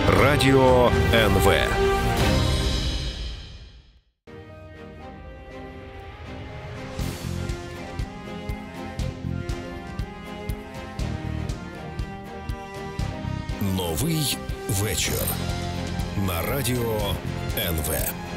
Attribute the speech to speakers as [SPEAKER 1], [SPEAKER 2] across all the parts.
[SPEAKER 1] Радіо НВ. Новий вечір на Радіо НВ.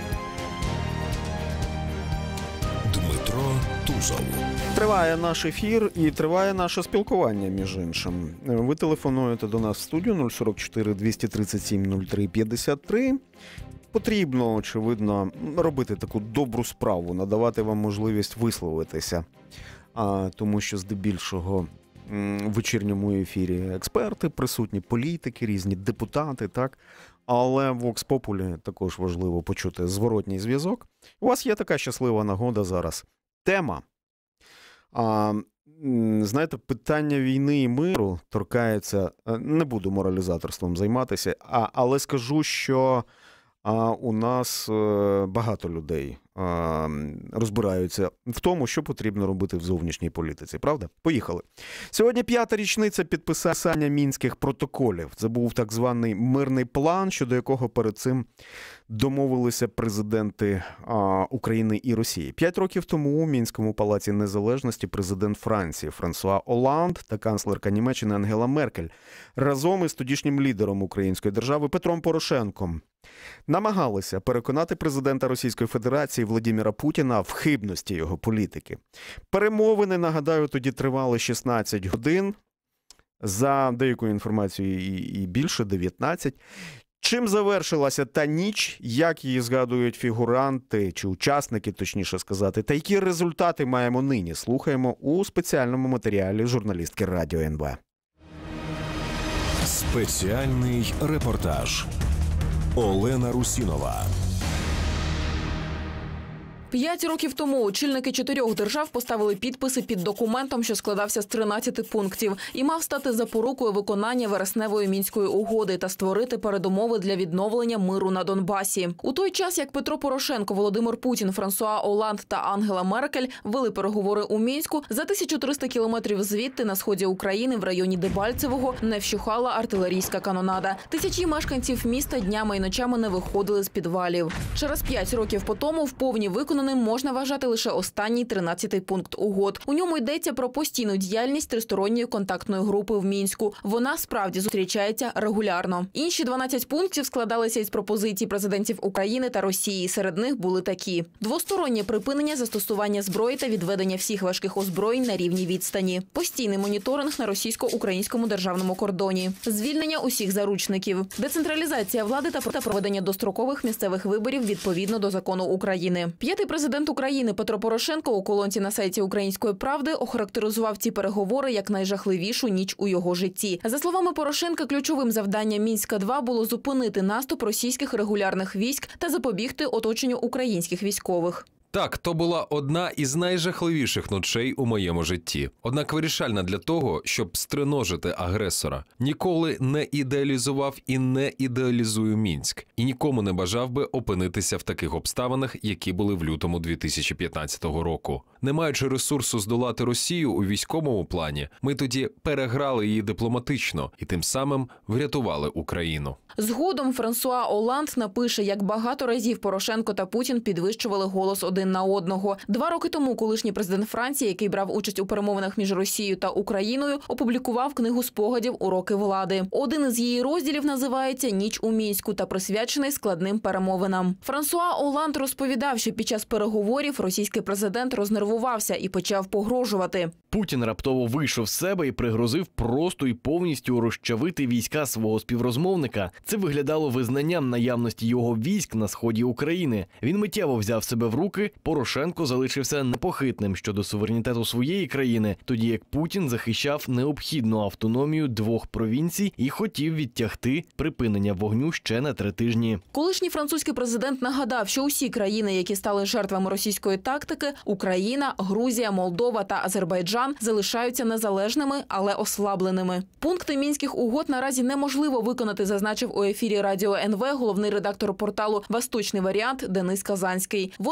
[SPEAKER 1] Дмитро Тузов.
[SPEAKER 2] Триває наш ефір і триває наше спілкування, між іншим. Ви телефонуєте до нас в студію 044 237 03 53. Потрібно, очевидно, робити таку добру справу, надавати вам можливість висловитися. Тому що здебільшого в вечірньому ефірі експерти присутні, політики, різні депутати, так? Але в Vox Populi також важливо почути зворотній зв'язок. У вас є така щаслива нагода зараз. Тема. Знаєте, питання війни і миру торкається, не буду моралізаторством займатися, але скажу, що у нас багато людей розбираються в тому, що потрібно робити в зовнішній політиці. Правда? Поїхали. Сьогодні 5-та річниця підписання Мінських протоколів. Це був так званий мирний план, щодо якого перед цим домовилися президенти України і Росії. 5 років тому у Мінському палаці Незалежності президент Франції Франсуа Оланд та канцлерка Німеччини Ангела Меркель разом із тодішнім лідером української держави Петром Порошенком намагалися переконати президента Російської Федерації Владимира Путіна в хибності його політики. Перемовини, нагадаю, тоді тривали 16 годин, за деякою інформацією і більше, 19. Чим завершилася та ніч, як її згадують фігуранти, чи учасники, точніше сказати, та які результати маємо нині, слухаємо у спеціальному матеріалі журналістки Радіо НВ.
[SPEAKER 1] Спеціальний репортаж. Олена Русінова.
[SPEAKER 3] 5 років тому очільники 4 держав поставили підписи під документом, що складався з 13 пунктів, і мав стати запорукою виконання вересневої Мінської угоди та створити передумови для відновлення миру на Донбасі. У той час, як Петро Порошенко, Володимир Путін, Франсуа Оланд та Ангела Меркель вели переговори у Мінську, за 1300 кілометрів звідти, на сході України, в районі Дебальцевого, не вщухала артилерійська канонада. Тисячі мешканців міста днями і ночами не виходили з підвалів. Через 5 років по тому в повні виконаним можна вважати лише останній 13-й пункт угод. У ньому йдеться про постійну діяльність тристоронньої контактної групи в Мінську. Вона справді зустрічається регулярно. Інші 12 пунктів складалися із пропозицій президентів України та Росії. Серед них були такі: двостороннє припинення застосування зброї та відведення всіх важких озброєнь на рівній відстані, постійний моніторинг на російсько-українському державному кордоні, звільнення усіх заручників, децентралізація влади та проведення дострокових місцевих виборів відповідно до закону України. П'ятий президент України Петро Порошенко у колонці на сайті «Української правди» охарактеризував ці переговори як найжахливішу ніч у його житті. За словами Порошенка, ключовим завданням Мінська-2 було зупинити наступ російських регулярних військ та запобігти оточенню українських військових.
[SPEAKER 4] Так, то була одна із найжахливіших ночей у моєму житті. Однак вирішальна для того, щоб стриножити агресора. Ніколи не ідеалізував і не ідеалізую Мінськ. І нікому не бажав би опинитися в таких обставинах, які були в лютому 2015 року. Не маючи ресурсу здолати Росію у військовому плані, ми тоді переграли її дипломатично і тим самим врятували Україну.
[SPEAKER 3] Згодом Франсуа Оланд напише, як багато разів Порошенко та Путін підвищували голос один на одного. 2 роки тому колишній президент Франції, який брав участь у перемовинах між Росією та Україною, опублікував книгу спогадів «Уроки влади». Один із її розділів називається «Ніч у Мінську» та присвячений складним перемовинам. Франсуа Оланд розповідав, що під час переговорів російський президент рознервувався і почав погрожувати.
[SPEAKER 5] Путін раптово вийшов з себе і пригрозив просто і повністю розчавити війська свого співрозмовника. Це виглядало визнанням наявності його військ на сході України. Він миттєво взяв себе в руки, Порошенко залишився непохитним щодо суверенітету своєї країни, тоді як Путін захищав необхідну автономію 2 провінцій і хотів відтягти припинення вогню ще на 3 тижні.
[SPEAKER 3] Колишній французький президент нагадав, що усі країни, які стали жертвами російської тактики – Україна, Грузія, Молдова та Азербайджан – залишаються незалежними, але ослабленими. Пункти Мінських угод наразі неможливо виконати, зазначив у ефірі Радіо НВ головний редактор порталу «Восточний варіант» Денис Казанський. Вони від початку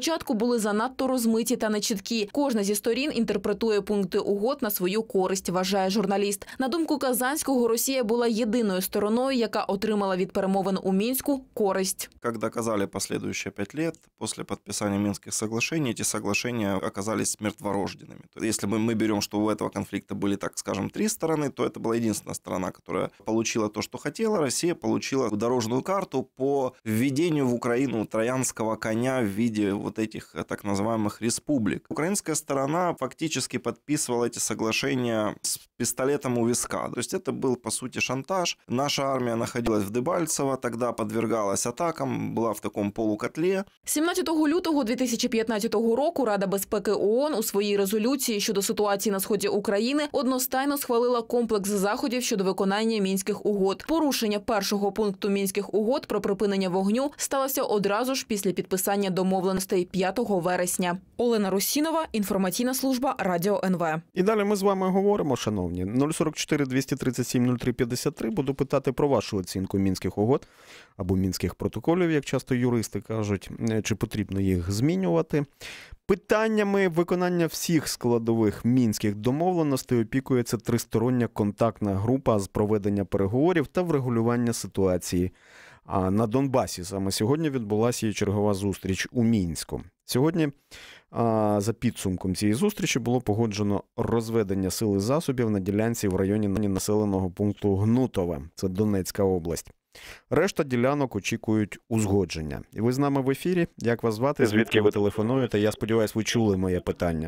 [SPEAKER 3] початку були занадто розмиті та нечіткі. Кожна зі сторін інтерпретує пункти угод на свою користь, вважає журналіст. На думку Казанського, Росія була єдиною стороною, яка отримала від перемовин у Мінську користь.
[SPEAKER 6] Как доказали последующие 5 лет, после подписания Минских соглашений, эти соглашения оказались мертворожденными. Если мы берем, что у этого конфликта были, так скажем, 3 стороны, то это была единственная сторона, которая получила то, что хотела. Россия получила дорожную карту по введению в Украину троянского коня в виде вот этих так называемых республик. Украинская сторона фактически подписывала эти соглашения с пистолетом у виска. То есть это был, по сути, шантаж. Наша армия находилась в Дебальцево, тогда подвергалась атакам, была в таком полукотле.
[SPEAKER 3] 17 лютого 2015 року Рада безпеки ООН у своїй резолюції щодо ситуації на сході України одностайно схвалила комплекс заходів щодо виконання Мінських угод. Порушення першого пункту Мінських угод про припинення вогню сталося одразу ж після підписання домовленостей 5 вересня. Олена Русінова, інформаційна служба Радіо НВ.
[SPEAKER 2] І далі ми з вами говоримо, шановні. 044 237 03 53. Буду питати про вашу оцінку Мінських угод або Мінських протоколів, як часто юристи кажуть, чи потрібно їх змінювати. Питаннями виконання всіх складових мінських домовленостей опікується тристороння контактна група з проведення переговорів та врегулювання ситуації. А на Донбасі саме сьогодні відбулася і чергова зустріч у Мінську. Сьогодні за підсумком цієї зустрічі було погоджено розведення сил і засобів на ділянці в районі населеного пункту Гнутове, це Донецька область. Решта ділянок очікують узгодження. І ви з нами в ефірі. Як вас звати? Звідки ви телефонуєте? Я сподіваюся, ви чули моє питання.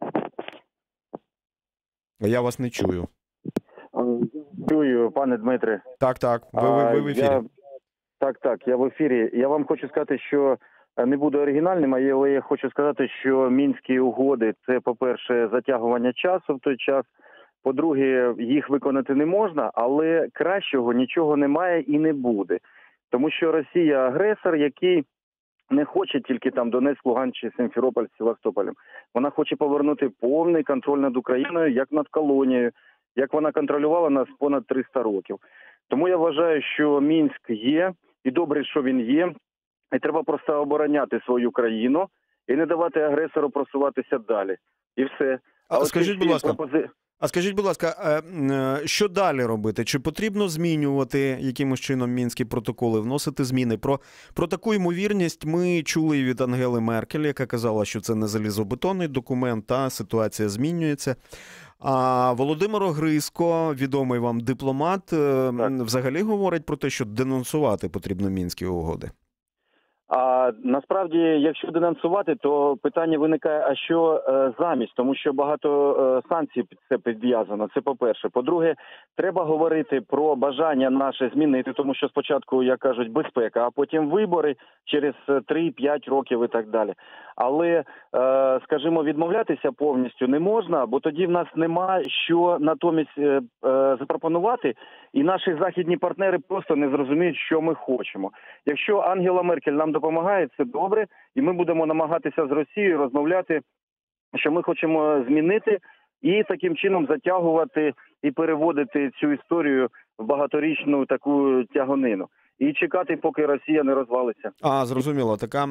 [SPEAKER 2] Я вас не чую.
[SPEAKER 7] Чую, пане Дмитре.
[SPEAKER 2] Так. Ви в ефірі.
[SPEAKER 7] Так, я в ефірі. Я вам хочу сказати, що не буду оригінальним, але я хочу сказати, що Мінські угоди – це, по-перше, затягування часу в той час. По-друге, їх виконати не можна, але кращого нічого немає і не буде. Тому що Росія – агресор, який не хоче тільки там Донецьк, Луганськ, Сімферополь, Севастополем. Вона хоче повернути повний контроль над Україною, як над колонією, як вона контролювала нас понад 300 років. Тому я вважаю, що Мінськ є, і добре, що він є, і треба просто обороняти свою країну і не давати агресору просуватися далі. І все.
[SPEAKER 2] Скажіть, будь ласка, що далі робити? Чи потрібно змінювати якимось чином Мінські протоколи, вносити зміни? Про таку ймовірність ми чули і від Ангели Меркель, яка казала, що це не залізобетонний документ, та ситуація змінюється. А Володимир Огризко, відомий вам дипломат, взагалі говорить про те, що денонсувати потрібно Мінські угоди.
[SPEAKER 7] А насправді, якщо денонсувати, то питання виникає, а що замість? Тому що багато санкцій під це підв'язано, це по-перше. По-друге, треба говорити про бажання наше змінити, тому що спочатку, як кажуть, безпека, а потім вибори через 3-5 років і так далі. Але, скажімо, відмовлятися повністю не можна, бо тоді в нас немає що натомість запропонувати, і наші західні партнери просто не зрозуміють, що ми хочемо. Якщо Ангела Меркель нам допомагає, це добре, і ми будемо намагатися з Росією розмовляти, що ми хочемо змінити, і таким чином затягувати і переводити цю історію в багаторічну таку тягонину. І чекати, поки Росія не розвалиться.
[SPEAKER 2] Зрозуміло. Така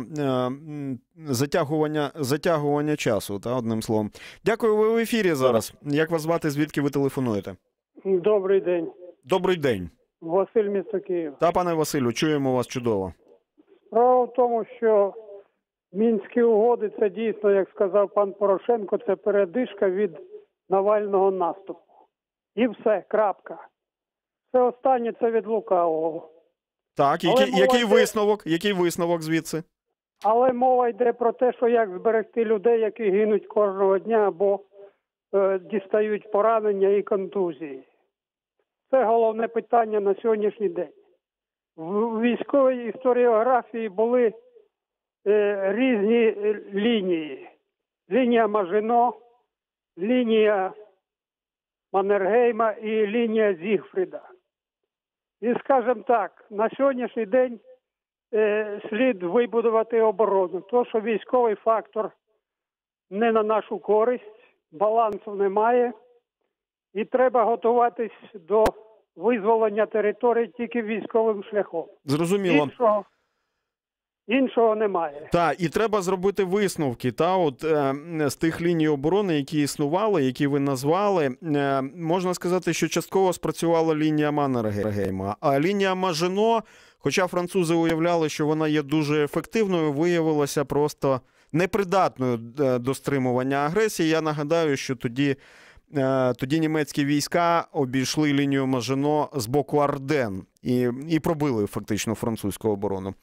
[SPEAKER 2] затягування часу, одним словом. Дякую, ви в ефірі зараз. Як вас звати, звідки ви телефонуєте?
[SPEAKER 8] Добрий день.
[SPEAKER 2] Добрий день.
[SPEAKER 8] Василь, місто Київ.
[SPEAKER 2] Пане Василю, чуємо вас чудово.
[SPEAKER 8] Справа в тому, що Мінські угоди – це дійсно, як сказав пан Порошенко, це передишка від Навального наступу. І все, крапка. Все останнє – це від лукавого.
[SPEAKER 2] Так, який висновок звідси?
[SPEAKER 8] Але мова йде про те, що як зберегти людей, які гинуть кожного дня або дістають поранення і контузії. Це головне питання на сьогоднішній день. В військовій історіографії були різні лінії. Лінія Мажино, лінія Маннергейма і лінія Зігфріда. І, скажімо так, на сьогоднішній день слід вибудувати оборону. То, що військовий фактор не на нашу користь, балансу немає, і треба готуватись до визволення територій тільки військовим шляхом.
[SPEAKER 2] Зрозуміло.
[SPEAKER 8] Іншого немає.
[SPEAKER 2] Так, і треба зробити висновки. З тих ліній оборони, які існували, які ви назвали, можна сказати, що частково спрацювала лінія Маннергейма. А лінія Мажино, хоча французи уявляли, що вона є дуже ефективною, виявилася просто непридатною до стримування агресії. Я нагадаю, що тоді німецькі війська обійшли лінію Мажино з боку Арден і пробили фактично французьку оборону.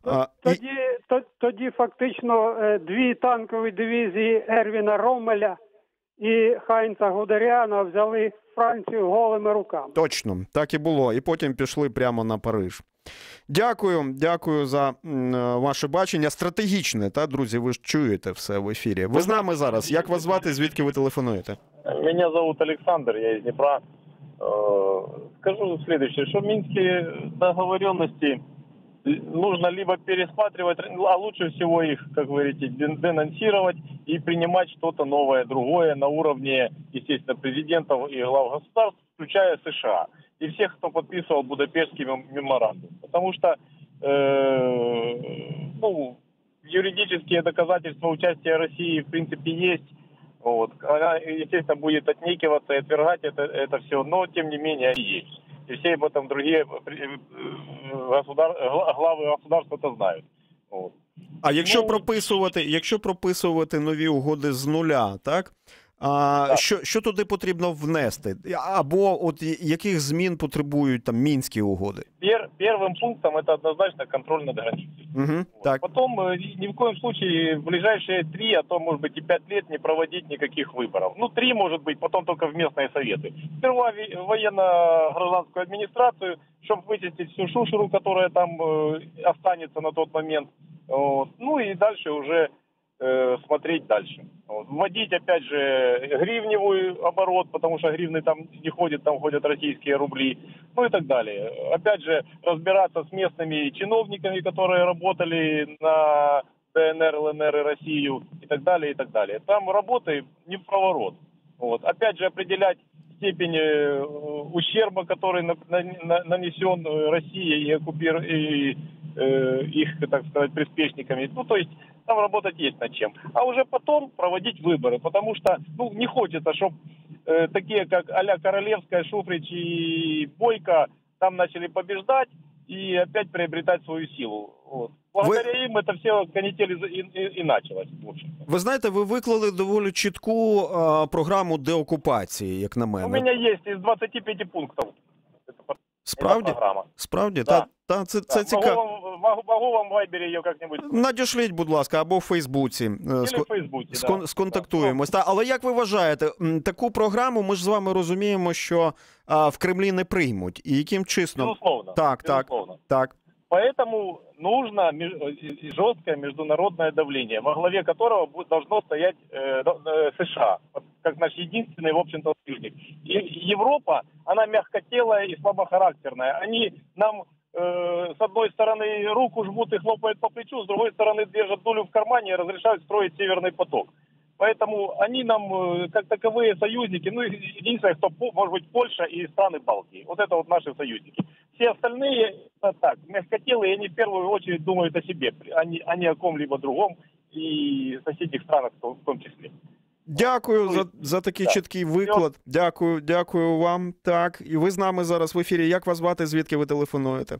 [SPEAKER 8] Тоді фактично 2 танкові дивізії Ервіна Роммеля і Хайнца Гудеріана взяли Францію голими руками.
[SPEAKER 2] Точно, так і було. І потім пішли прямо на Париж. Дякую за ваше бачення. Стратегічне, друзі, ви ж чуєте все в ефірі. Ви з нами зараз. Як вас звати, звідки ви телефонуєте?
[SPEAKER 9] Меня зовут Александр, я из Днепра. Скажу следующее, что минские договоренности нужно либо пересматривать, а лучше всего их, как вы говорите, денонсировать и принимать что-то новое, другое на уровне, естественно, президентов и глав государств, включая США. И всех, кто подписывал Будапештский меморандум. Потому что юридические доказательства участия России, в принципе, есть. Вот. Она, естественно, будет отнекиваться и отвергать это все, но, тем не менее, есть. И все об этом другие главы государств это знают. Вот.
[SPEAKER 2] А якщо прописувати нові угоди з нуля, так? Що туди потрібно внести? Або яких змін потребують там мінські угоди?
[SPEAKER 9] Первым пунктом это однозначно контроль над границей.
[SPEAKER 2] Так.
[SPEAKER 9] Потом ни в коем случае в ближайшие 3, а то может быть и 5 лет не проводить никаких выборов. 3 может быть, потом только в местные советы. Сперва военно-гражданскую администрацию, чтобы вычистить всю шушеру, которая там останется на тот момент. И дальше уже смотреть дальше. Вводить, опять же, гривневый оборот, потому что гривны там не ходят, там ходят российские рубли, и так далее. Опять же, разбираться с местными чиновниками, которые работали на ДНР, ЛНР и Россию, и так далее, и так далее. Там работы не в проворот. Опять же, определять степень ущерба, который нанесен России и их, так сказать, приспешниками. То есть там работать есть над чем. А уже потом проводить выборы, потому что не хочется, чтобы такие, как а-ля Королевская, Шуфрич и Бойко там начали побеждать и опять приобретать свою силу. Благодаря им это все канитель и началось. В общем-то.
[SPEAKER 2] Ви знаєте, ви виклали доволі чітку програму деокупації, як на мене.
[SPEAKER 9] У мене є із 25 пунктів.
[SPEAKER 2] Справді?
[SPEAKER 9] Да.
[SPEAKER 2] Це цікаво.
[SPEAKER 9] Могу вам в Вайбері її як-небудь.
[SPEAKER 2] Надішліть, будь ласка, або в Фейсбуці. Сконтактуємось. Але як ви вважаєте, таку програму ми ж з вами розуміємо, що в Кремлі не приймуть. І яким чином?
[SPEAKER 9] Безусловно.
[SPEAKER 2] Так.
[SPEAKER 9] Поэтому нужно жесткое международное давление, во главе которого должно стоять США, как наш единственный, в общем-то, союзник. И Европа, она мягкотелая и слабохарактерная. Они нам с одной стороны руку жмут и хлопают по плечу, с другой стороны держат дулю в кармане и разрешают строить Северный поток. Поэтому они нам, как таковые союзники, единственное, кто, может быть, Польша и страны Балтии. Это наши союзники. Все остальные, мягкотелые, они в первую очередь думают о себе, а не о ком-либо другом и соседних странах в том числе.
[SPEAKER 2] Дякую за такий чіткий виклад. Дякую вам. Так, і ви з нами зараз в ефірі. Як вас звати, звідки ви телефонуєте?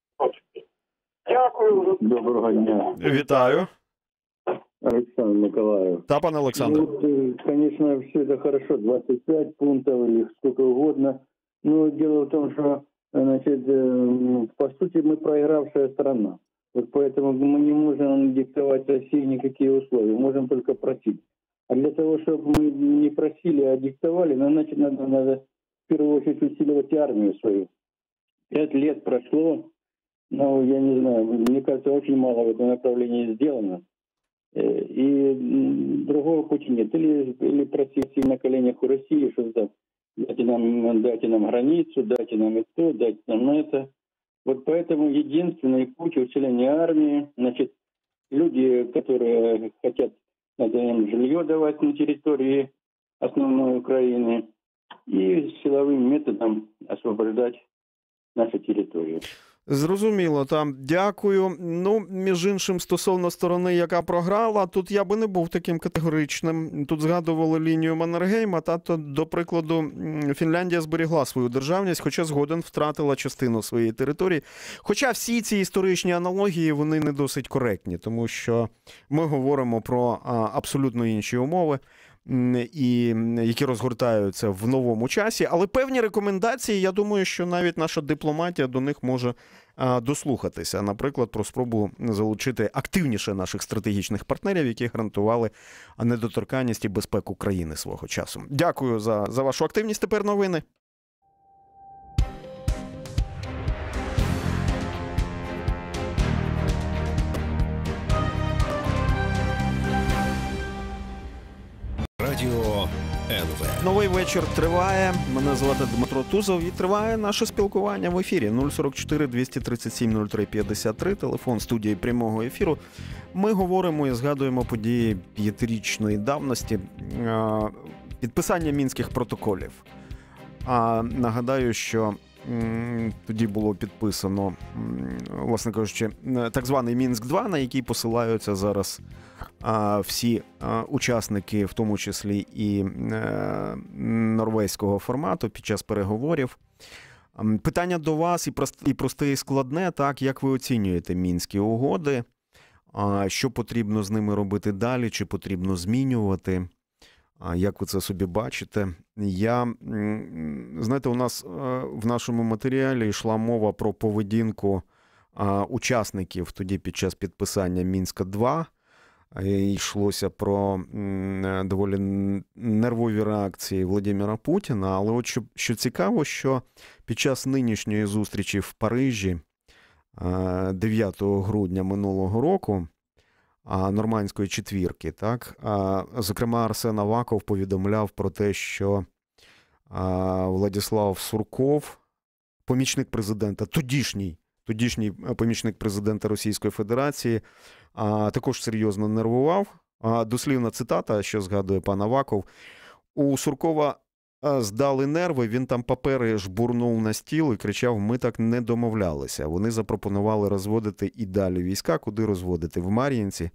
[SPEAKER 8] Дякую.
[SPEAKER 10] Доброго дня.
[SPEAKER 2] Вітаю.
[SPEAKER 10] Александр Николаев.
[SPEAKER 2] Да, пан Олександр.
[SPEAKER 10] Конечно, все это хорошо, 25 пунктов или сколько угодно. Но дело в том, что, значит, по сути, мы проигравшая страна. Поэтому мы не можем диктовать России никакие условия, можем только просить. А для того, чтобы мы не просили, а диктовали, значит, надо в первую очередь усиливать армию свою. 5 лет прошло, но я не знаю, мне кажется, очень мало в этом направлении сделано. И другого пути нет. Или просить на коленях у России, что дайте нам границу, дайте нам это, дайте нам это. Поэтому единственный путь усиления армии, значит, люди, которые хотят, надо им жилье давать на территории основной Украины и силовым методом освобождать нашу территорию.
[SPEAKER 2] Зрозуміло, там дякую. Ну, між іншим, стосовно сторони, яка програла, тут я би не був таким категоричним. Тут згадували лінію Маннергейма, то, до прикладу, Фінляндія зберігла свою державність, хоча згоден втратила частину своєї території. Хоча всі ці історичні аналогії, вони не досить коректні, тому що ми говоримо про абсолютно інші умови, і які розгортаються в новому часі. Але певні рекомендації, я думаю, що навіть наша дипломатія до них може дослухатися. Наприклад, про спробу залучити активніше наших стратегічних партнерів, які гарантували недоторканність і безпеку країни свого часу. Дякую за вашу активність. Тепер новини.
[SPEAKER 1] Радіо НВ.
[SPEAKER 2] Новий вечір триває. Мене звати Дмитро Тузов і триває наше спілкування в ефірі. 044 237 03 53, телефон студії прямого ефіру. Ми говоримо і згадуємо події 5-річної давності, підписання Мінських протоколів. Нагадаю, що тоді було підписано, власне кажучи, так званий Мінськ-2, на який посилаються зараз всі учасники, в тому числі і норвезького формату під час переговорів. Питання до вас і просте, і складне, так, як ви оцінюєте Мінські угоди, що потрібно з ними робити далі, чи потрібно змінювати, як ви це собі бачите? Знаєте, у нас в нашому матеріалі йшла мова про поведінку учасників тоді під час підписання Мінська-2. Йшлося про доволі нервові реакції Володимира Путіна, але от що цікаво, що під час нинішньої зустрічі в Парижі 9 грудня минулого року, нормандської четвірки, так, зокрема Арсен Аваков повідомляв про те, що Владислав Сурков, помічник президента, тодішній помічник президента Російської Федерації, також серйозно нервував. Дослівна цитата, що згадує пан Аваков: у Суркова здали нерви, він там папери жбурнув на стіл і кричав: ми так не домовлялися. Вони запропонували розводити і далі війська. Куди розводити? В Мар'їнці,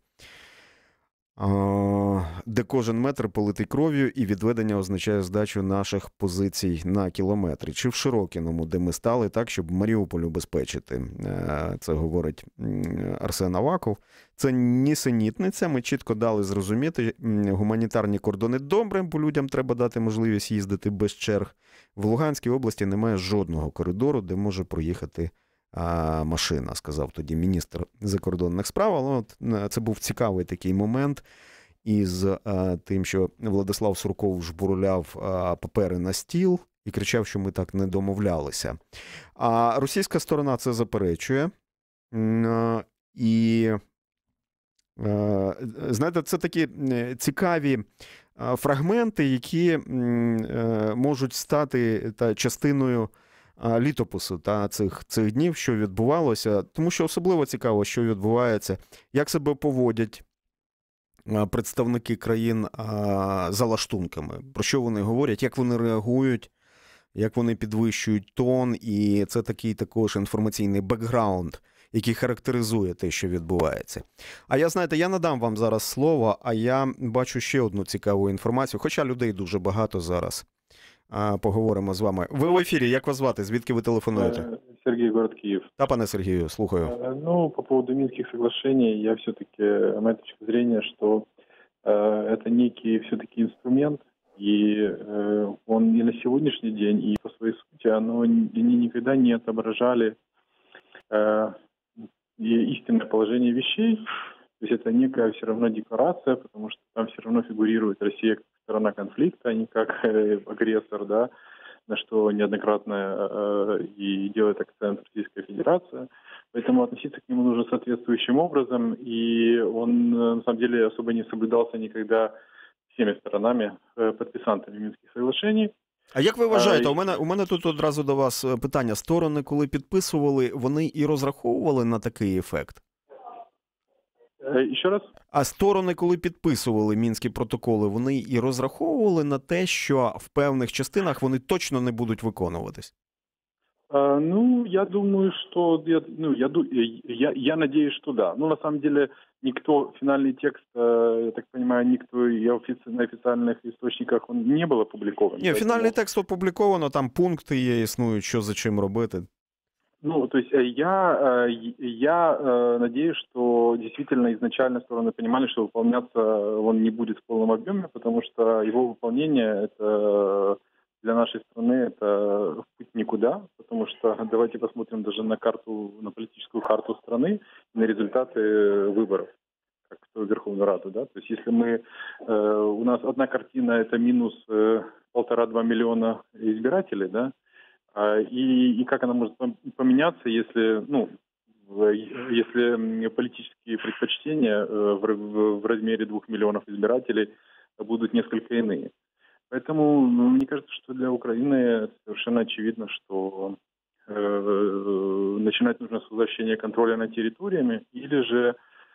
[SPEAKER 2] де кожен метр политий кров'ю, і відведення означає здачу наших позицій на кілометри. Чи в Широкіному, де ми стали так, щоб Маріуполь убезпечити. Це говорить Арсен Аваков. Це нісенітниця. Ми чітко дали зрозуміти, гуманітарні кордони добре, бо людям треба дати можливість їздити без черг. В Луганській області немає жодного коридору, де може проїхати машина, сказав тоді міністр закордонних справ. Але це був цікавий такий момент із тим, що Владислав Сурков жбурляв папери на стіл і кричав, що ми так не домовлялися. А російська сторона це заперечує. І, знаєте, це такі цікаві фрагменти, які можуть стати частиною літопису цих днів, що відбувалося, тому що особливо цікаво, що відбувається, як себе поводять представники країн за лаштунками, про що вони говорять, як вони реагують, як вони підвищують тон, і це такий також інформаційний бекграунд, який характеризує те, що відбувається. А я надам вам зараз слово, а я бачу ще одну цікаву інформацію, хоча людей дуже багато зараз. Поговоримо з вами. Ви в ефірі, як вас звати? Звідки ви телефонуєте?
[SPEAKER 11] Сергей, город Киев.
[SPEAKER 2] Да, пане Сергею, слухаю.
[SPEAKER 11] Ну, по поводу Минских соглашений, я все-таки, моя точка зрения, что это некий все-таки инструмент, и он и на сегодняшний день, и по своей сути, они никогда не отображали истинное положение вещей. То есть это некая все равно декларация, потому что там все равно фигурирует Россия как сторона конфликта, а не как агрессор, да, на что неоднократно и делает акцент Российская Федерация. Поэтому относиться к нему нужно соответствующим образом, и он на самом деле особо не соблюдался никогда всеми сторонами, подписантами Минских соглашений.
[SPEAKER 2] А як ви вважаєте, у мене тут одразу до вас питання. Сторони, коли підписували, вони і розраховували на такий ефект?
[SPEAKER 11] Ще раз?
[SPEAKER 2] А сторони, коли підписували Мінські протоколи, вони і розраховували на те, що в певних частинах вони точно не будуть виконуватись?
[SPEAKER 11] Ну, я думаю, что... Я надеюсь, что да. Ну, на самом деле, никто, финальный текст, я так понимаю, никто и на официальных источниках он не был опубликован.
[SPEAKER 2] Ні, фінальний текст опубліковано, там пункти є, існують, що за чим робити.
[SPEAKER 11] Ну, то есть я надеюсь, что действительно изначально стороны понимали, что выполняться он не будет в полном объеме, потому что его выполнение это для нашей страны это путь никуда, потому что давайте посмотрим даже на карту, на политическую карту страны, на результаты выборов, как в Верховную Раду, да. То есть если у нас одна картина это минус 1,5-2 миллиона избирателей, да. И как она может поменяться, если политические предпочтения в размере 2 миллионов избирателей будут несколько иные. Поэтому мне кажется, что для Украины совершенно очевидно, что начинать нужно с возвращения контроля над территориями или же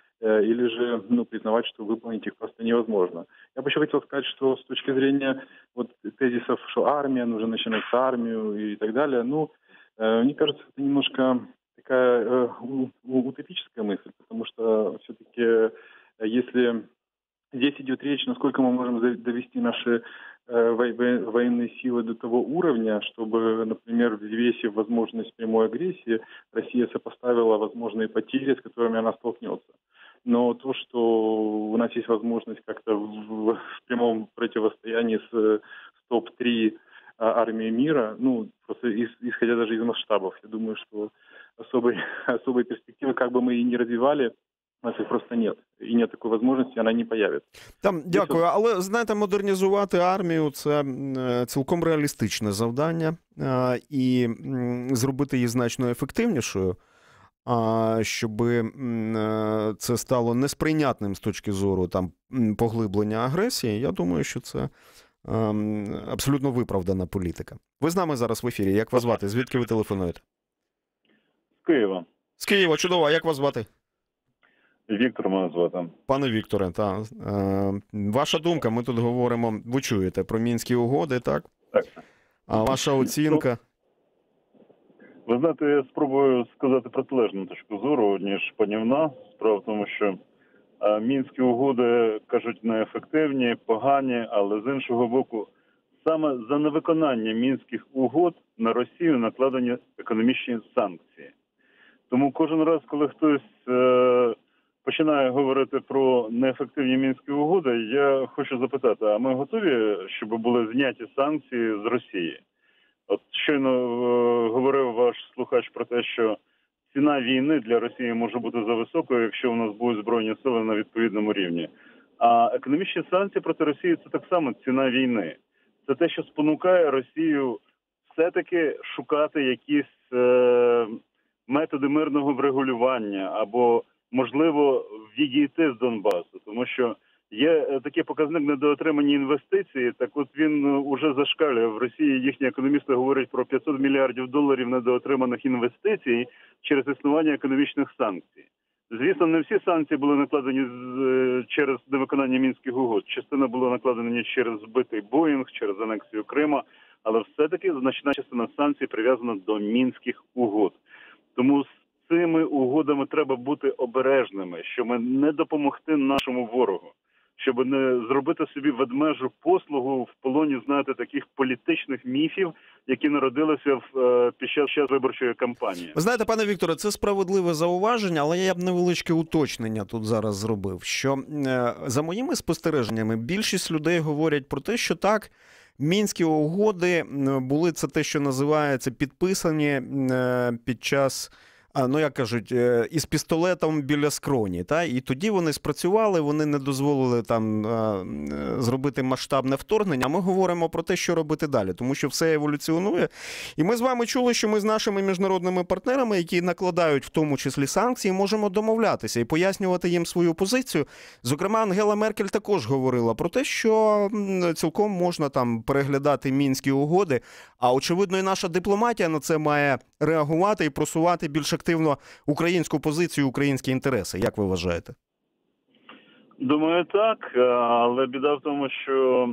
[SPEAKER 11] признавать, что выполнить их просто невозможно. Я бы еще хотел сказать, что с точки зрения тезисов, что армия, нужно начинать с армию и так далее, мне кажется, это немножко такая утопическая мысль, потому что все-таки если здесь идет речь, насколько мы можем довести наши военные силы до того уровня, чтобы, например, взвесив возможность прямой агрессии, Россия сопоставила возможные потери, с которыми она столкнется. Но то, что у нас есть возможность как-то в прямом противостоянии с топ-3 армией мира, просто исходя даже из масштабов, я думаю, что особой перспективы, как бы мы и не развивали, у нас їх просто нет. І нет такої можливості, вона не появиться.
[SPEAKER 2] Дякую. Але, знаєте, модернізувати армію – це цілком реалістичне завдання. І зробити її значно ефективнішою, щоб це стало несприйнятним з точки зору поглиблення агресії, я думаю, що це абсолютно виправдана політика. Ви з нами зараз в ефірі. Як вас звати? Звідки ви телефонуєте?
[SPEAKER 12] З Києва.
[SPEAKER 2] З Києва. Чудово. А як вас звати?
[SPEAKER 12] Віктор мене звати.
[SPEAKER 2] Пане Вікторе, ваша думка, ми тут говоримо, ви чуєте, про Мінські угоди, так?
[SPEAKER 12] Так.
[SPEAKER 2] А ваша оцінка?
[SPEAKER 12] Ви знаєте, я спробую сказати протилежну точку зору, ніж панівна. Справа в тому, що Мінські угоди, кажуть, неефективні, погані, але з іншого боку, саме за невиконання Мінських угод на Росію накладені економічні санкції. Тому кожен раз, коли хтось починає говорити про неефективні Мінські угоди, я хочу запитати, а ми готові, щоб були зняті санкції з Росії? От щойно говорив ваш слухач про те, що ціна війни для Росії може бути зависокою, якщо у нас будуть збройні сили на відповідному рівні. А економічні санкції проти Росії – це так само ціна війни. Це те, що спонукає Росію все-таки шукати якісь методи мирного врегулювання або, можливо, відійти з Донбасу. Тому що є такий показник недоотримані інвестиції, так от він уже зашкалює. В Росії їхні економісти говорять про 500 мільярдів доларів недоотриманих інвестицій через існування економічних санкцій. Звісно, не всі санкції були накладені через невиконання Мінських угод. Частина була накладена через збитий Боїнг, через анексію Крима, але все-таки значна частина санкцій прив'язана до Мінських угод. Тому з цими угодами треба бути обережними, щоб не допомогти нашому ворогу, щоб не зробити собі ведмежу послугу в полоні, знаєте, таких політичних міфів, які народилися під час виборчої кампанії.
[SPEAKER 2] Ви знаєте, пане Вікторе, це справедливе зауваження, але я б невеличке уточнення тут зараз зробив, що за моїми спостереженнями більшість людей говорять про те, що так, Мінські угоди були, це те, що називається, підписані під час, як кажуть, із пістолетом біля скроні. Та? І тоді вони спрацювали, вони не дозволили зробити масштабне вторгнення. А ми говоримо про те, що робити далі, тому що все еволюціонує. І ми з вами чули, що ми з нашими міжнародними партнерами, які накладають в тому числі санкції, можемо домовлятися і пояснювати їм свою позицію. Зокрема, Ангела Меркель також говорила про те, що цілком можна переглядати Мінські угоди, а очевидно і наша дипломатія на це має реагувати і просувати більш активно українську позицію, українські інтереси. Як ви вважаєте?
[SPEAKER 12] Думаю, так. Але біда в тому, що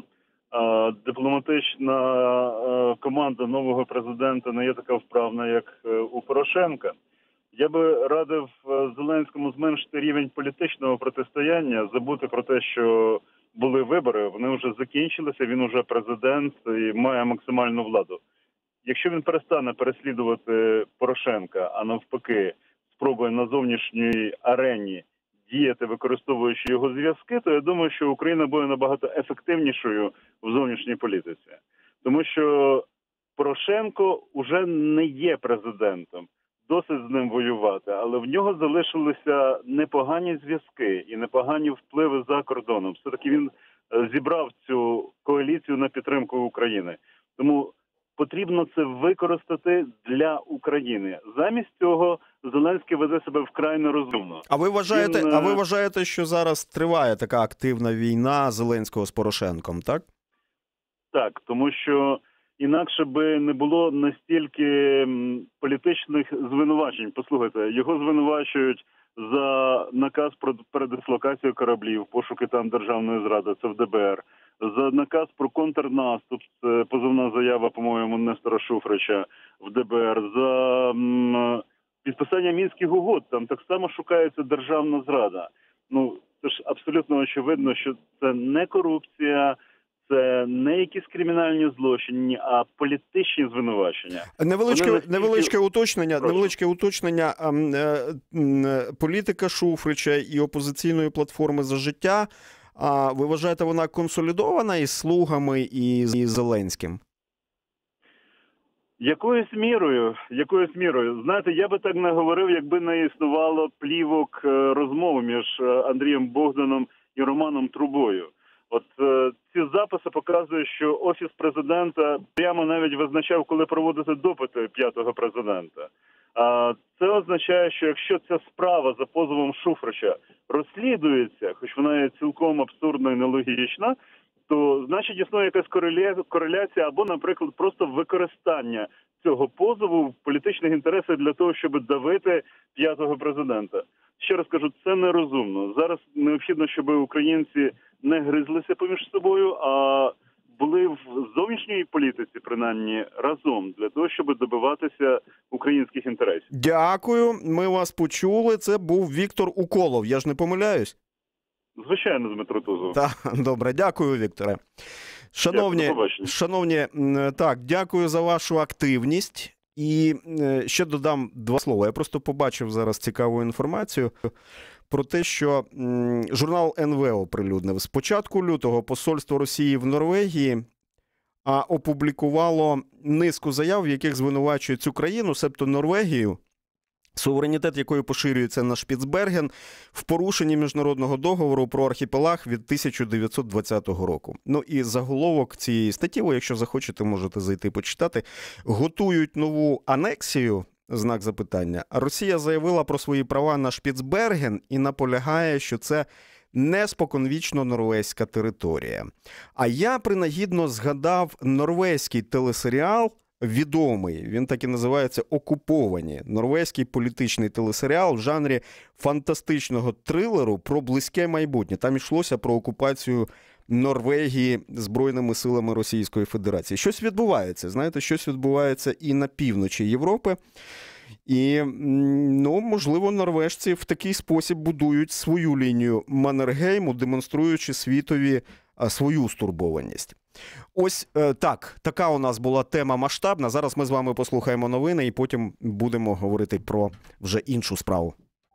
[SPEAKER 12] Дипломатична команда нового президента не є така вправна, як у Порошенка. Я би радив Зеленському зменшити рівень політичного протистояння, забути про те, що були вибори, вони вже закінчилися, він вже президент і має максимальну владу. Якщо він перестане переслідувати Порошенка, а навпаки спробує на зовнішній арені діяти, використовуючи його зв'язки, то я думаю, що Україна буде набагато ефективнішою в зовнішній політиці. Тому що Порошенко вже не є президентом, досить з ним воювати, але в нього залишилися непогані зв'язки і непогані впливи за кордоном. Все-таки він зібрав цю коаліцію на підтримку України. Тому потрібно це використати для України. Замість цього Зеленський веде себе вкрай нерозумно.
[SPEAKER 2] А ви вважаєте, що зараз триває така активна війна Зеленського з Порошенком, так?
[SPEAKER 12] Так, тому що інакше би не було настільки політичних звинувачень. Послухайте, його звинувачують за наказ про передислокацію кораблів, пошуки там державної зради, це в ДБР. За наказ про контрнаступ, це позовна заява, по-моєму, Нестора Шуфрича в ДБР. За підписання Мінських угод, там так само шукається державна зрада. Ну, це ж абсолютно очевидно, що це не корупція, це не якісь кримінальні злочини, а політичні звинувачення.
[SPEAKER 2] Невеличке уточнення. Політика Шуфрича і опозиційної платформи «За життя», ви вважаєте, вона консолідована із «Слугами» і з Зеленським?
[SPEAKER 12] Якоюсь мірою. Знаєте, я би так не говорив, якби не існувало плівок розмов між Андрієм Богданом і Романом Трубою. От ці записи показують, що Офіс президента прямо навіть визначав, коли проводити допити п'ятого президента. Це означає, що якщо ця справа за позовом Шуфрича розслідується, хоч вона є цілком абсурдна і нелогічна, то значить існує якась кореляція або, наприклад, просто використання цього позову в політичних інтересах для того, щоб давити п'ятого президента. Ще раз кажу, це нерозумно. Зараз необхідно, щоб українці не гризлися поміж собою, а були в зовнішній політиці, принаймні, разом, для того, щоб добиватися українських інтересів.
[SPEAKER 2] Дякую, ми вас почули. Це був Віктор Уколов, я ж не помиляюсь?
[SPEAKER 12] Звичайно, Дмитро Тузов.
[SPEAKER 2] Так, добре, дякую, Вікторе. Шановні, так, дякую за вашу активність. І ще додам два слова. Я просто побачив зараз цікаву інформацію про те, що журнал НВ оприлюднив. З початку лютого посольство Росії в Норвегії опублікувало низку заяв, в яких звинувачують цю країну, себто Норвегію, суверенітет якої поширюється на Шпіцберген, в порушенні міжнародного договору про архіпелаг від 1920 року. Ну і заголовок цієї статті, ви, якщо захочете, можете зайти почитати, готують нову анексію, знак запитання. Росія заявила про свої права на Шпіцберген і наполягає, що це не споконвічно норвезька територія. А я принагідно згадав норвезький телесеріал, відомий, він так і називається «Окуповані». Норвезький політичний телесеріал в жанрі фантастичного трилеру про близьке майбутнє. Там йшлося про окупацію Норвегії Збройними силами Російської Федерації. Щось відбувається, знаєте, щось відбувається і на півночі Європи. І, ну, можливо, норвежці в такий спосіб будують свою лінію Маннергейму, демонструючи світові свою стурбованість. Ось так, така у нас була тема масштабна. Зараз ми з вами послухаємо новини і потім будемо говорити про вже іншу справу.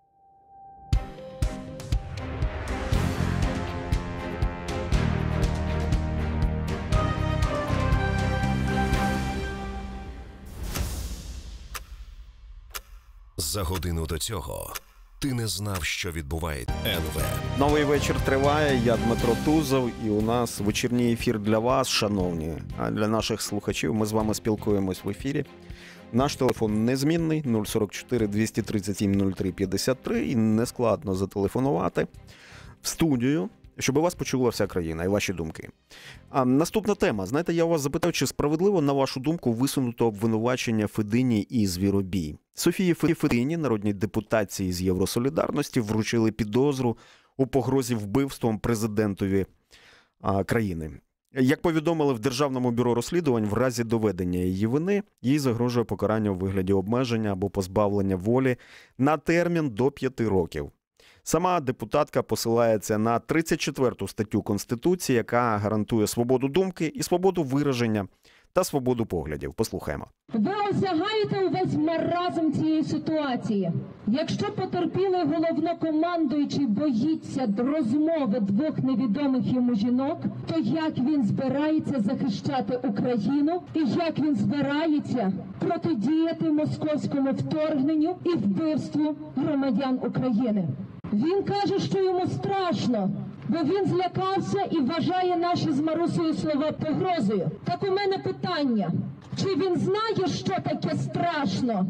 [SPEAKER 1] За годину до цього ти не знав, що відбувається. НВ.
[SPEAKER 2] Новий вечір триває. Я Дмитро Тузов. І у нас вечірній ефір для вас, шановні. А для наших слухачів ми з вами спілкуємось в ефірі. Наш телефон незмінний 044 237 03 53. І нескладно зателефонувати в студію, щоб вас почула вся країна і ваші думки. А наступна тема. Знаєте, я вас запитав, чи справедливо, на вашу думку, висунуто обвинувачення Федині і Звіробій? Софії Федині, народній депутатці з Євросолідарності, вручили підозру у погрозі вбивством президентові країни. Як повідомили в Державному бюро розслідувань, в разі доведення її вини, їй загрожує покарання у вигляді обмеження або позбавлення волі на термін до 5 років. Сама депутатка посилається на 34 статтю Конституції, яка гарантує свободу думки і свободу вираження та свободу поглядів. Послухаємо.
[SPEAKER 13] Ви осягаєте увесь маразм цієї ситуації. Якщо потерпілий головнокомандуючий боїться розмови двох невідомих йому жінок, то як він збирається захищати Україну і як він збирається протидіяти московському вторгненню і вбивству громадян України? Він каже, що йому страшно, бо він злякався і вважає наші з Марусею слова погрозою. Так у мене питання, чи він знає, що таке страшно?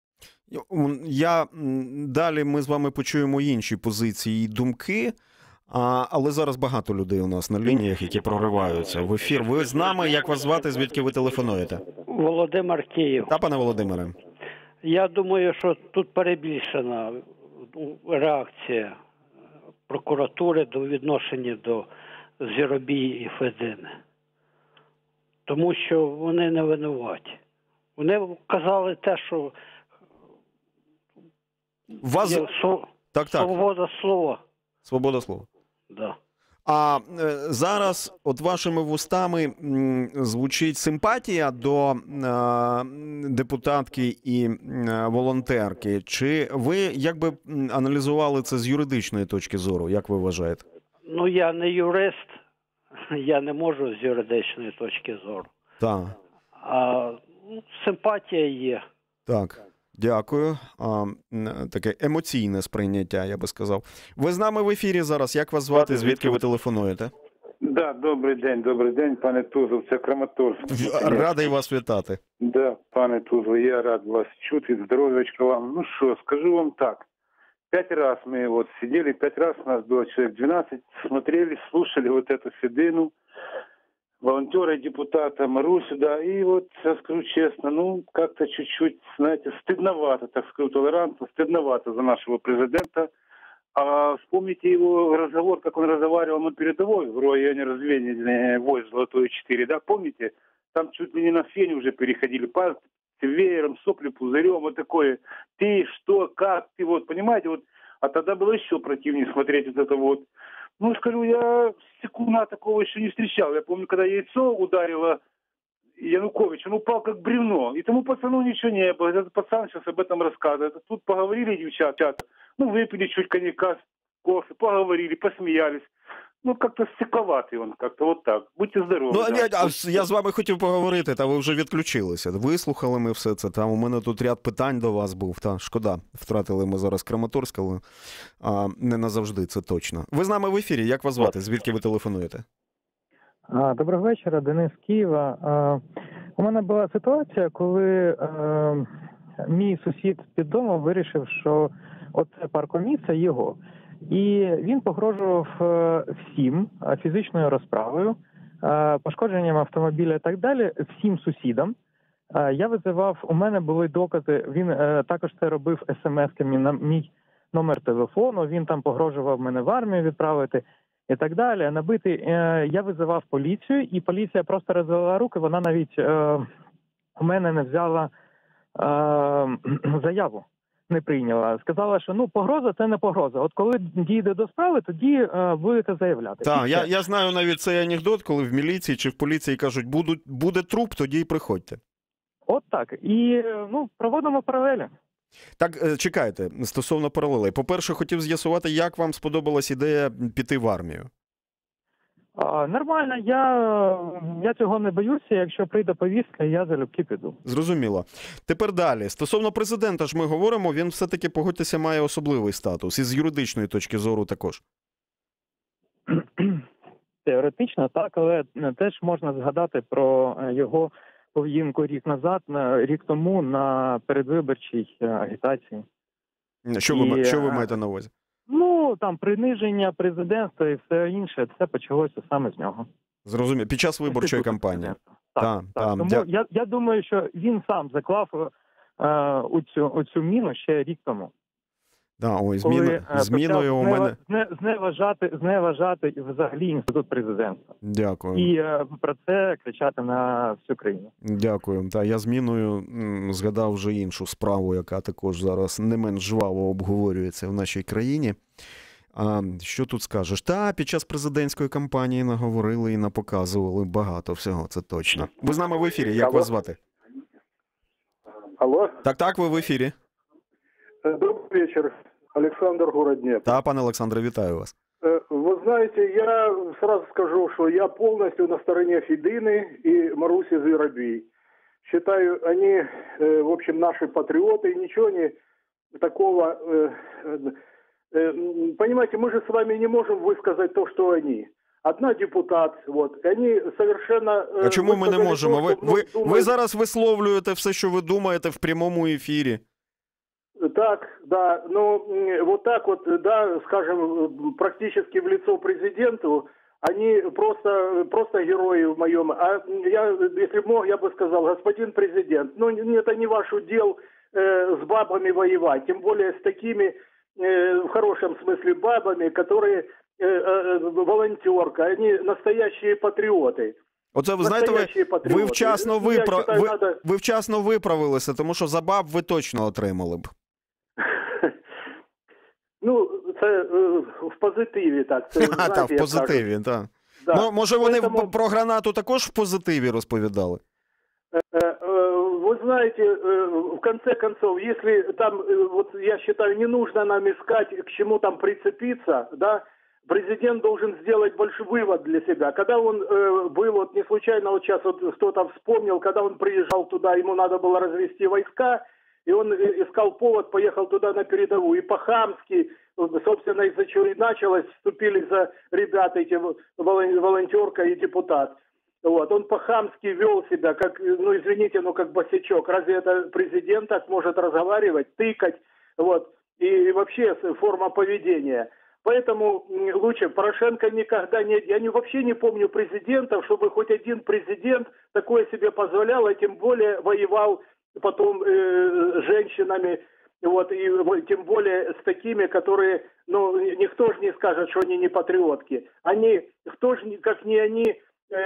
[SPEAKER 2] Далі ми з вами почуємо інші позиції і думки, але зараз багато людей у нас на лініях, які прориваються в ефір. Ви з нами, як вас звати, звідки ви телефонуєте?
[SPEAKER 14] Володимир, Київ.
[SPEAKER 2] Та, пане Володимире.
[SPEAKER 14] Я думаю, що тут перебільшена реакція прокуратури до відношення до Звіробій і Федини. Тому що вони не винуваті. Вони казали те, що свобода слова.
[SPEAKER 2] Свобода слова.
[SPEAKER 14] Да.
[SPEAKER 2] А зараз от вашими вустами звучить симпатія до депутатки і волонтерки. Чи ви якби аналізували це з юридичної точки зору? Як ви вважаєте?
[SPEAKER 14] Ну, я не юрист, я не можу з юридичної точки зору.
[SPEAKER 2] Так.
[SPEAKER 14] А симпатія є.
[SPEAKER 2] Так. Дякую. Таке емоційне сприйняття, я би сказав. Ви з нами в ефірі зараз. Як вас звати? Звідки ви телефонуєте?
[SPEAKER 15] Да, добрий день, пане Тузов. Це Краматорськ.
[SPEAKER 2] Радий вас вітати.
[SPEAKER 15] Да, пане Тузов, я рад вас чути. Здоров'ячка вам. Ну що, скажу вам так. 5 раз мы вот сидели, 5 раз нас было человек 12, смотрели, слушали вот эту Федину, волонтера, депутата Марусю, да, и вот, я скажу честно, ну, как-то чуть-чуть, знаете, стыдновато, так скажу, толерантно, стыдновато за нашего президента. А вспомните его разговор, как он разговаривал на передовой в районе разведения войск Золотое 4, да, помните? Там чуть ли не на фене уже переходили, пальцы веером, сопли, пузырем, вот такое, ты, что, как, ты, вот, понимаете, вот, а тогда было еще противнее смотреть вот это вот. Ну, скажу, я секунда такого еще не встречал. Я помню, когда яйцо ударило Янукович, он упал как бревно. И тому пацану ничего не было. Этот пацан сейчас об этом рассказывает. Тут поговорили девчата, ну, выпили чуть коньяка, кофе, поговорили, посмеялись. Ну, как-то стекловатый он, как-то вот так. Будьте здорові.
[SPEAKER 2] Ну, я з вами хотів поговорити, та ви вже відключилися. Вислухали ми все це. Там у мене тут ряд питань до вас був. Та шкода, втратили ми зараз Краматорськ, але не назавжди, це точно. Ви з нами в ефірі. Як вас звати? Звідки ви телефонуєте?
[SPEAKER 16] Доброго вечора, Денис з Києва. У мене була ситуація, коли мій сусід під домом вирішив, що оце паркомісце його. І він погрожував всім фізичною розправою, пошкодженням автомобіля і так далі, всім сусідам. Я визивав, у мене були докази, він також це робив смс-ками на мій номер телефону, він там погрожував мене в армію відправити і так далі. Набити, я визивав поліцію, і поліція просто розвела руки, вона навіть у мене не взяла заяву. Не прийняла. Сказала, що ну погроза – це не погроза. От коли дійде до справи, тоді будете заявляти.
[SPEAKER 2] Так, я знаю навіть цей анекдот, коли в міліції чи в поліції кажуть, буде труп, тоді й приходьте.
[SPEAKER 16] От так. І ну, проводимо паралелі.
[SPEAKER 2] Так, чекайте, стосовно паралелей. По-перше, хотів з'ясувати, як вам сподобалась ідея піти в армію?
[SPEAKER 16] Нормально, я цього не боюся, якщо прийде повістка, я залюбки піду.
[SPEAKER 2] Зрозуміло. Тепер далі. Стосовно президента ж ми говоримо, він все-таки, погодьтеся, має особливий статус. І з юридичної точки зору також.
[SPEAKER 16] Теоретично так, але теж можна згадати про його поведінку рік тому на передвиборчій агітації.
[SPEAKER 2] Що ви маєте на увазі?
[SPEAKER 16] Ну, там, приниження президентства і все інше, це почалося саме з нього.
[SPEAKER 2] Зрозуміло. Під час виборчої кампанії.
[SPEAKER 16] Так. Тому я думаю, що він сам заклав оцю міну ще рік тому.
[SPEAKER 2] Да, ой,
[SPEAKER 16] коли
[SPEAKER 2] зміною у мене...
[SPEAKER 16] зневажати взагалі інститут президентства.
[SPEAKER 2] Дякую.
[SPEAKER 16] І про це кричати на всю країну.
[SPEAKER 2] Дякую. Та я зміною згадав вже іншу справу, яка також зараз не менш жваво обговорюється в нашій країні. А що тут скажеш? Та, під час президентської кампанії наговорили і напоказували багато всього, це точно. Ви з нами в ефірі, як вас звати?
[SPEAKER 17] Алло?
[SPEAKER 2] Так, ви в ефірі.
[SPEAKER 17] Добрый вечер, Александр, город Днепр.
[SPEAKER 2] Та, пане Олександре, вітаю вас.
[SPEAKER 17] Вы знаете, я сразу скажу, что я полностью на стороне Федины и Маруси Зверобей. Считаю, они, в общем, наши патриоты, и ничего не такого... Понимаете, мы же с вами не можем высказать то, что они. Одна депутат, вот, они совершенно...
[SPEAKER 2] А чому ми не можемо? Ви зараз висловлюєте все, що ви думаєте в прямому ефірі.
[SPEAKER 17] Так, да, ну, вот так вот, да, скажем, практически в лицо президенту, они просто герои в моем... А я, если мог, я бы сказал, господин президент, ну, это не ваш удел с бабами воевать, тем более с такими, в хорошем смысле, бабами, которые волонтерка, они настоящие патриоты.
[SPEAKER 2] Оце, ви знаєте, ви вчасно виправилися, тому що за баб ви точно отримали б.
[SPEAKER 17] Ну, це в позитиві, так. Це, знаєте,
[SPEAKER 2] в позитиві, так. Да. Ну, може, вони про гранату також в позитиві розповідали?
[SPEAKER 17] Вы знаете, в конце концов, если там, вот я считаю, не нужно нам искать, к чему там прицепиться, да, президент должен сделать большой вывод для себя. Когда он был, вот не случайно вот сейчас вот кто-то вспомнил, когда он приезжал туда, ему надо было развести войска, и он искал повод, поехал туда на передовую. И по-хамски, собственно, из-за чего и началось, вступили за ребята эти волонтерка и депутат. Вот. Он по-хамски вел себя, как, ну извините, ну как босячок. Разве это президент так может разговаривать, тыкать? Вот. И вообще форма поведения. Поэтому лучше Порошенко никогда не... Я вообще не помню президентов, чтобы хоть один президент такое себе позволял, а тем более воевал потом с женщинами, вот, и тем более с такими, которые, ну, никто же не скажет, что они не патриотки. Они, кто же, как не они,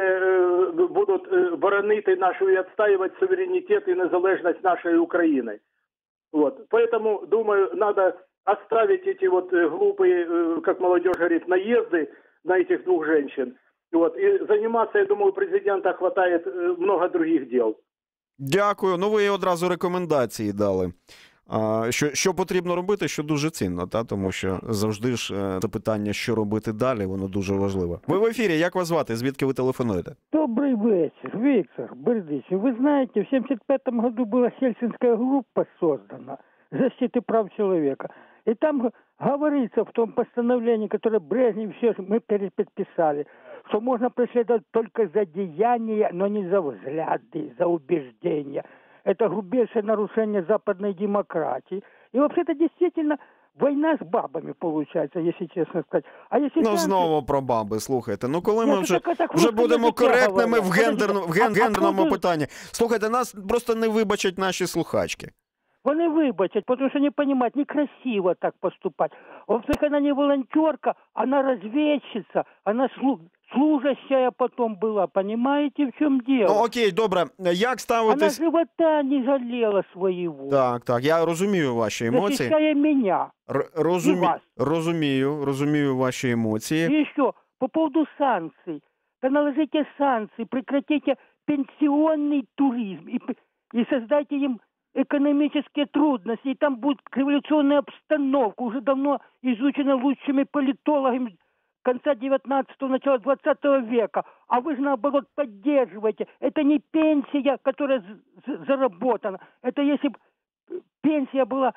[SPEAKER 17] будут боронити нашу и отстаивать суверенитет и незалежность нашей Украины. Вот. Поэтому, думаю, надо оставить эти вот глупые, как молодежь говорит, наезды на этих двух женщин. Вот. И заниматься, я думаю, у президента хватает много других дел.
[SPEAKER 2] Дякую. Ну, ви одразу рекомендації дали. Що потрібно робити, що дуже цінно, тому що завжди ж запитання, що робити далі, воно дуже важливо. Ви в ефірі, як вас звати? Звідки ви телефонуєте?
[SPEAKER 18] Добрый вечер, Виктор Бердичев. Вы знаете, в 1975 году была Хельсинская группа создана защиты прав человека. И там говорится в том постановлении, которое Брежнев все мы переподписали, что можно преследовать только за деяния, но не за взгляды, за убеждения. Это грубейшее нарушение западной демократии. И вообще-то действительно война с бабами получается, если честно сказать. А если
[SPEAKER 2] ну, знову про баби, слухайте. Ну, коли ми вже будемо коректними в гендерному питанні. Слухайте, нас просто не вибачать наші слухачки.
[SPEAKER 18] Вони вибачать, потому что не понимают, некрасиво так поступать. Во-вторых, она не волонтерка, она разведчица, она служащая потом была, понимаете, в чем дело?
[SPEAKER 2] Ну, окей, добре, як ставитись...
[SPEAKER 18] Она живота не жалела своего.
[SPEAKER 2] Так, я розумію ваші емоції.
[SPEAKER 18] Защищая меня и вас.
[SPEAKER 2] Розумію ваші емоції.
[SPEAKER 18] И еще, по поводу санкций. Да наложите санкции, прекратите пенсионный туризм и создайте им экономические трудности, и там будет революционная обстановка, уже давно изучена лучшими политологами конца 19-го, начала 20 века. А вы же, наоборот, поддерживаете. Это не пенсия, которая заработана. Это если бы пенсия была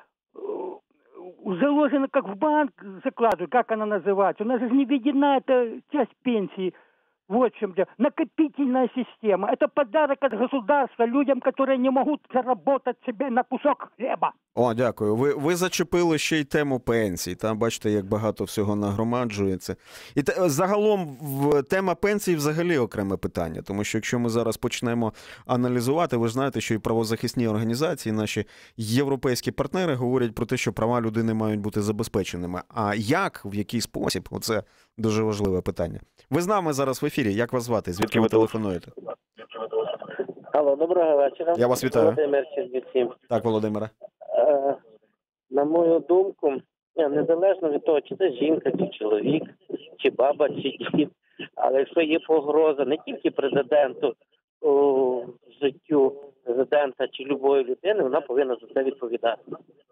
[SPEAKER 18] заложена, как в банк закладывают, как она называется. У нас же не введена эта часть пенсии Вот в чем дело. Накопительная система. Это подарок от государства людям, которые не могут заработать себе на кусок хлеба.
[SPEAKER 2] О, дякую. Ви зачепили ще й тему пенсій. Там бачите, як багато всього нагромаджується. І загалом тема пенсій взагалі окреме питання. Тому що якщо ми зараз почнемо аналізувати, ви ж знаєте, що і правозахисні організації, наші європейські партнери говорять про те, що права людини мають бути забезпеченими. А як, в який спосіб? Оце дуже важливе питання. Ви з нами зараз в ефірі. Як вас звати? Звідки ви телефонуєте?
[SPEAKER 19] Алло, доброго вечора.
[SPEAKER 2] Я вас вітаю.
[SPEAKER 19] Володимир Чернівці.
[SPEAKER 2] Так, Володимире.
[SPEAKER 19] На мою думку, незалежно від того, чи це жінка, чи чоловік, чи баба, чи дід, але якщо є погроза не тільки президенту, життю президента чи любої людини, вона повинна за це відповідати.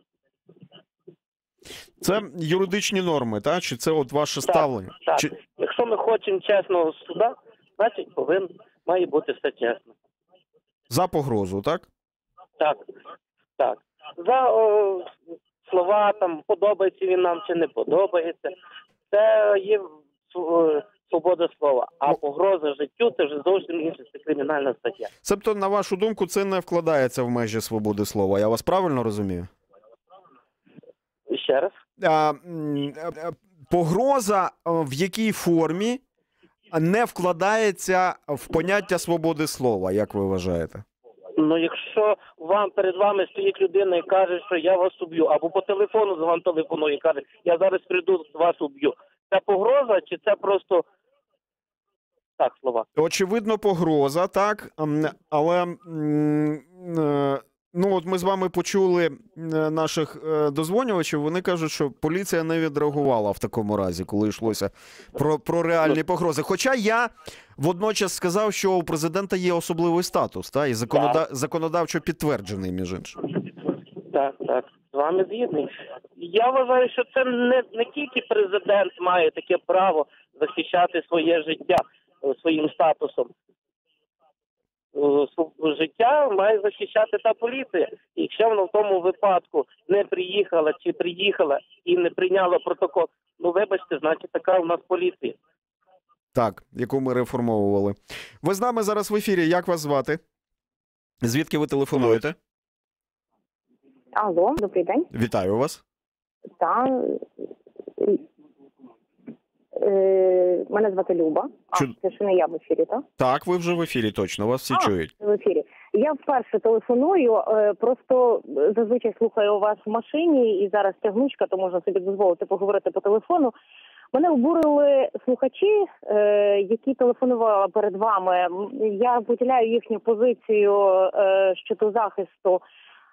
[SPEAKER 2] Це юридичні норми, так? Чи це от ваше ставлення?
[SPEAKER 19] Так.
[SPEAKER 2] Чи...
[SPEAKER 19] Якщо ми хочемо чесного суда, значить має бути все чесно.
[SPEAKER 2] За погрозу, так?
[SPEAKER 19] Так. За слова, там, подобається він нам чи не подобається, це є свобода слова. А погроза життю – це вже зовсім інша, це кримінальна стаття.
[SPEAKER 2] Тобто, на вашу думку, це не вкладається в межі свободи слова. Я вас правильно розумію?
[SPEAKER 19] Ще раз?
[SPEAKER 2] Погроза в якій формі не вкладається в поняття свободи слова, як ви вважаєте?
[SPEAKER 19] Ну, якщо перед вами стоїть людина і каже, що я вас уб'ю, або по телефону вам телефонує і каже, я зараз прийду, вас уб'ю. Це погроза чи це просто так слова?
[SPEAKER 2] Очевидно, погроза, так, але ну от ми з вами почули наших дозвонювачів, вони кажуть, що поліція не відреагувала в такому разі, коли йшлося про реальні погрози. Хоча я водночас сказав, що у президента є особливий статус, та, і законодавчо підтверджений, між іншим.
[SPEAKER 19] Так, з вами згідний. Я вважаю, що це не тільки президент має таке право захищати своє життя своїм статусом. Життя має захищати та поліція. І якщо вона в тому випадку не приїхала чи приїхала і не прийняла протокол, ну вибачте, значить така у нас поліція.
[SPEAKER 2] Так, яку ми реформовували. Ви з нами зараз в ефірі. Як вас звати? Звідки ви телефонуєте?
[SPEAKER 20] Алло, добрий день.
[SPEAKER 2] Вітаю вас.
[SPEAKER 20] Так. Мене звати Люба. Це ще не я в ефірі, так?
[SPEAKER 2] Так, ви вже в ефірі, точно, вас всі чують.
[SPEAKER 20] В ефірі. Я вперше телефоную, просто зазвичай слухаю вас в машині, і зараз тягнучка, то можна собі дозволити поговорити по телефону. Мене обурили слухачі, які телефонували перед вами. Я поділяю їхню позицію щодо захисту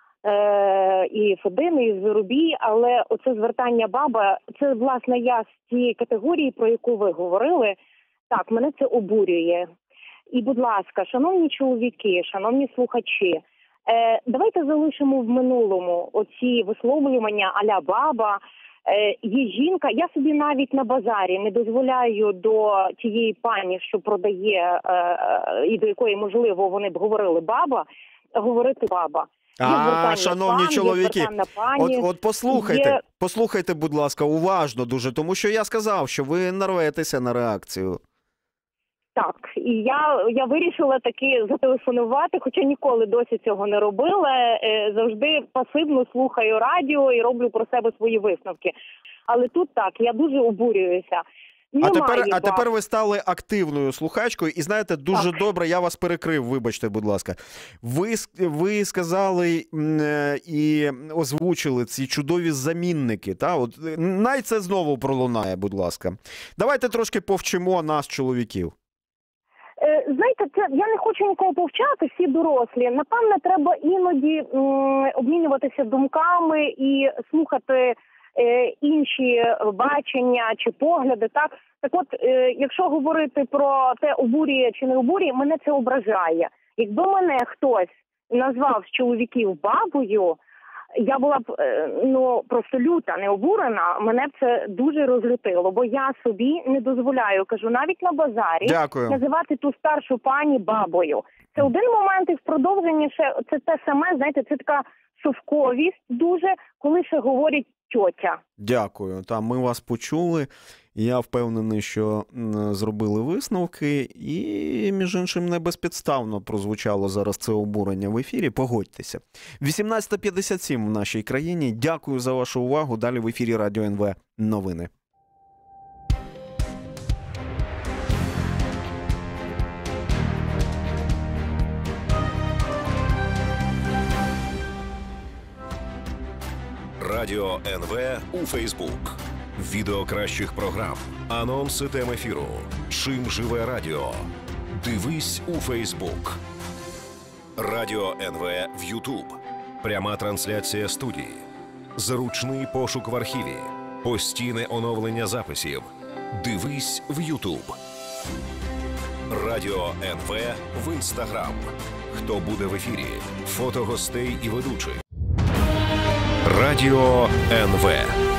[SPEAKER 20] і Федини, і Зарубій, але оце звертання баба, це, власне, я з цієї категорії, про яку ви говорили. Так, мене це обурює. І, будь ласка, шановні чоловіки, шановні слухачі, давайте залишимо в минулому оці висловлювання а-ля баба. Є жінка, я собі навіть на базарі не дозволяю до тієї пані, що продає, і до якої, можливо, вони б говорили баба, говорити баба.
[SPEAKER 2] Шановні чоловіки, от послухайте, будь ласка, уважно дуже, тому що я сказав, що ви нарветеся на реакцію.
[SPEAKER 20] Так, і я вирішила таки зателефонувати, хоча ніколи досі цього не робила, завжди пасивно слухаю радіо і роблю про себе свої висновки. Але тут так, я дуже обурююся.
[SPEAKER 2] А тепер ви стали активною слухачкою, і знаєте, дуже добре, я вас перекрив, вибачте, будь ласка. Ви сказали і озвучили ці чудові замінники, та? От, най це знову пролунає, будь ласка. Давайте трошки повчимо нас, чоловіків.
[SPEAKER 20] Знаєте, я не хочу нікого повчати, всі дорослі. Напевне, треба іноді обмінюватися думками і слухати інші бачення чи погляди, так? Так от, якщо говорити про те, обурює чи не обурює, мене це ображає. Якби мене хтось назвав з чоловіків бабою, я була б, просто люта, не обурена, мене б це дуже розлютило, бо я собі не дозволяю, кажу, навіть на базарі, називати ту старшу пані бабою. Це один момент, і в продовженні ще, це те саме, знаєте, це така совковість дуже, коли ще говорять тьотя.
[SPEAKER 2] Дякую. Ми вас почули. Я впевнений, що зробили висновки, і, між іншим, не безпідставно прозвучало зараз це обурення в ефірі. Погодьтеся. 18:57 в нашій країні. Дякую за вашу увагу. Далі в ефірі Радіо НВ новини.
[SPEAKER 1] Радіо НВ у Фейсбук. Відео кращих програм, анонси тем ефіру. Чим живе радіо? Дивись у Фейсбук. Радіо НВ в Ютуб. Пряма трансляція студії. Зручний пошук в архіві. Постійне оновлення записів. Дивись в Ютуб. Радіо НВ в Інстаграм. Хто буде в ефірі? Фото гостей і ведучих. Радіо НВ.